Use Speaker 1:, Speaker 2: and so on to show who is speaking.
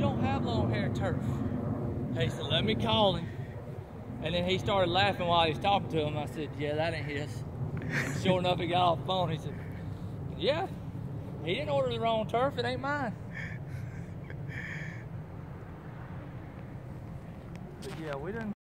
Speaker 1: don't have long hair turf. He said, let me call him. And then he started laughing while he was talking to him. I said, yeah, that ain't his. And sure enough, he got off the phone. He said, yeah, he didn't order the wrong turf. It ain't mine. But yeah, we done